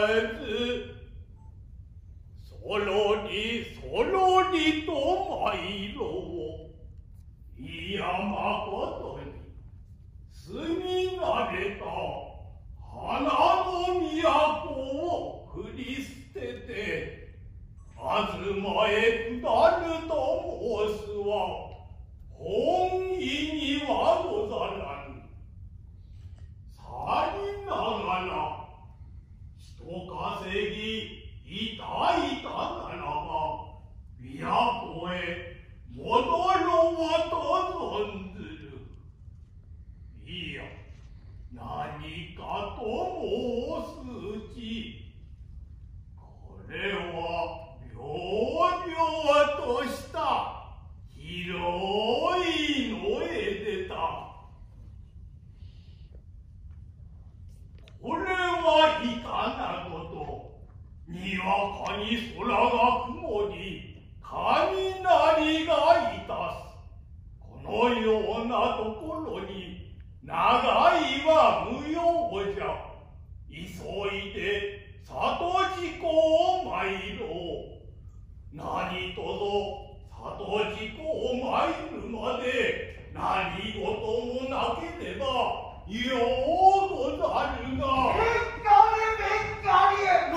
えずそろりと参ろう。いやまことに住み慣れた花の都を振り捨てて東へ下ると申すは本意にはござらぬ。さりながら人稼ぎいたならば都へ戻ろうと存ずる。いや何かと申すうちこれは々とした広いのへ出た。これはいかなこと。にわかに空が曇り雷がいたす。このようなところに長いは無用じゃ。急いで里地湖を参ろう。何とぞ里地湖を参るまで何事もなければようござるが。 べっかり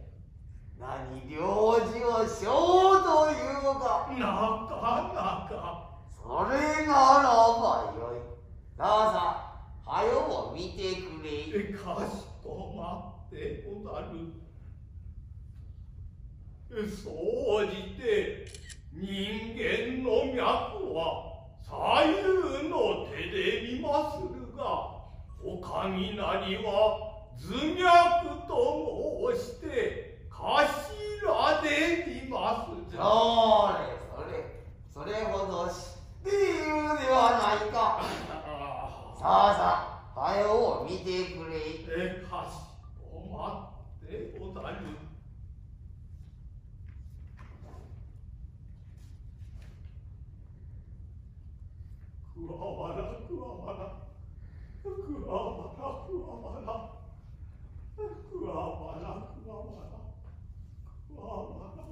なかなか雷は頭脈と申して頭で見ますじゃ。 それほど知っているではないか。さあさあ、はよう見てくれ。 かしこまってござる。くわばらくわばらくわばらくわばらくわばらくわばらくわばらくわばら。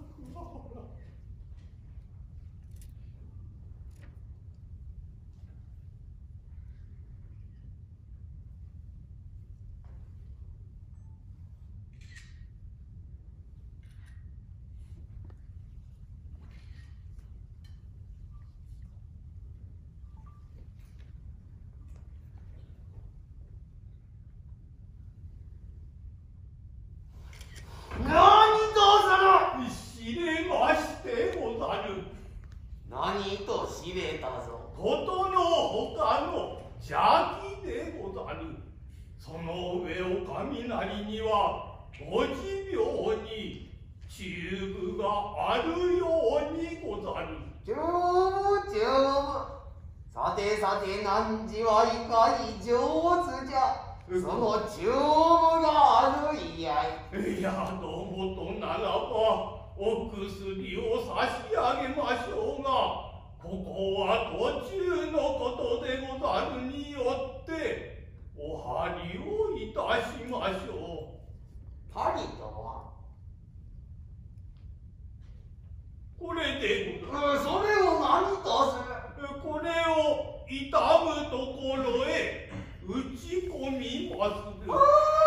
何と知れましてござる。 何と知れたぞ。 ことのほかの邪気でござる。その上お雷にはご持病に中部があるようにござる。 丈夫。さてさて、汝はいかに上手じゃ。その中部があるいやい。 いや、どうもとならばお薬を差し上げましょうが、ここは途中のことでござるによってお針をいたしましょう。 針とはこれでござる。 それを何とする。 これを痛むところへ打ち込みまする。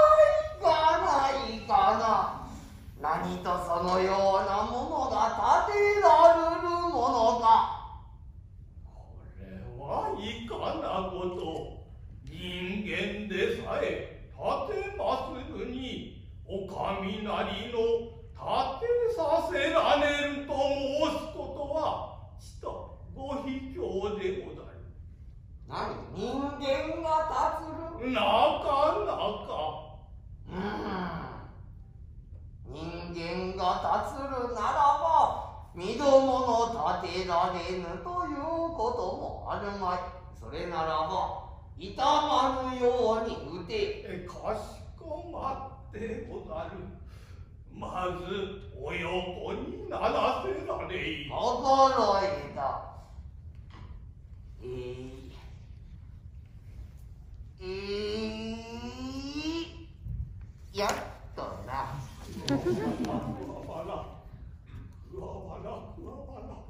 いかな。何とそのようなものが立てられるものか。 これはいかなこと。人間でさえ立てまするにお雷の立てさせられると申すことはちとご卑怯でござる。 何、人間が立つる。 なかなか。 人間が立つるならば身どもの立てられぬということもあるまい。それならば痛まぬように打て。 かしこまってござる。まずお横にならせられい。 心得た。やっとな。 くわばらくわばらくわばら。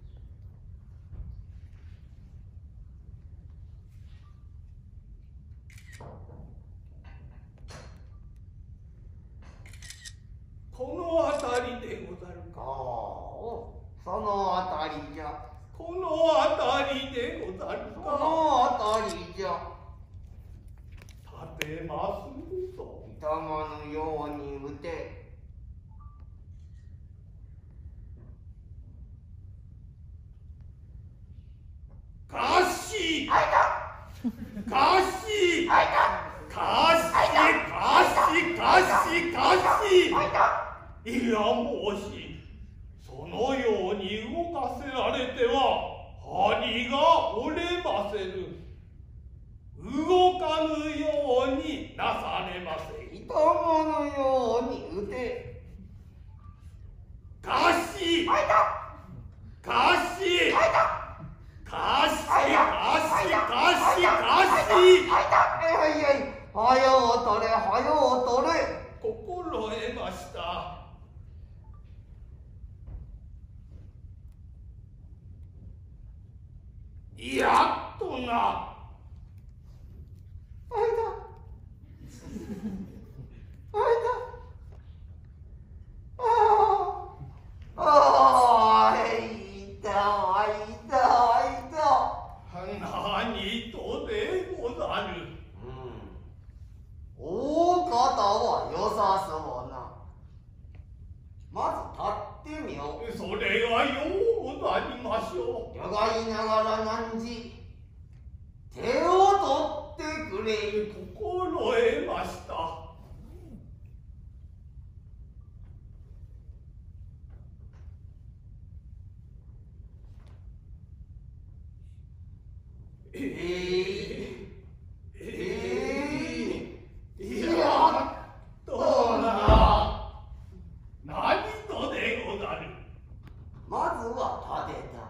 この辺りでござるか。 その辺りじゃ。 この辺りでござるか。 この辺りじゃ。 立てまするぞ。 痛まぬように打て。 かしあいたかしたあいたかしかしあいた。 いや、もしそのように動かせられては針が折れませる。動かぬようになされませ。 痛まぬように打て。 かしあいたかしあいたかしあいたかしかしかし。 あいやいや、はよう取れはよう取れ。 心得ました。やっとな。 あいたあいた。ああ、いたいたいた。 何とでござる。 大方は良さそうな。まず立ってみよう。 それがようござりましょう。 よがいながら何時手を取ってくれ。 心いやとな何とでござる。 まずは立てた。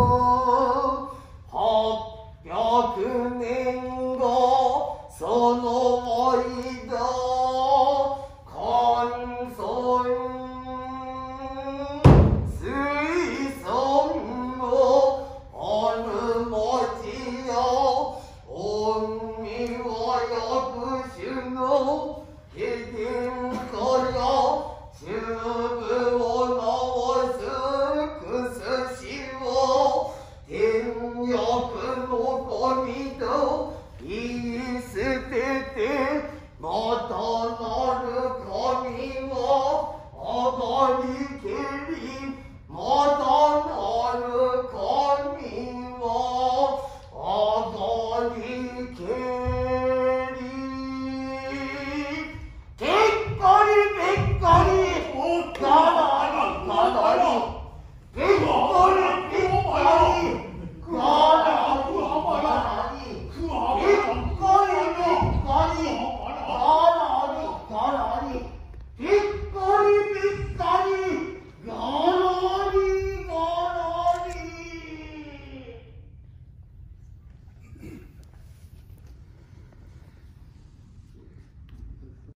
その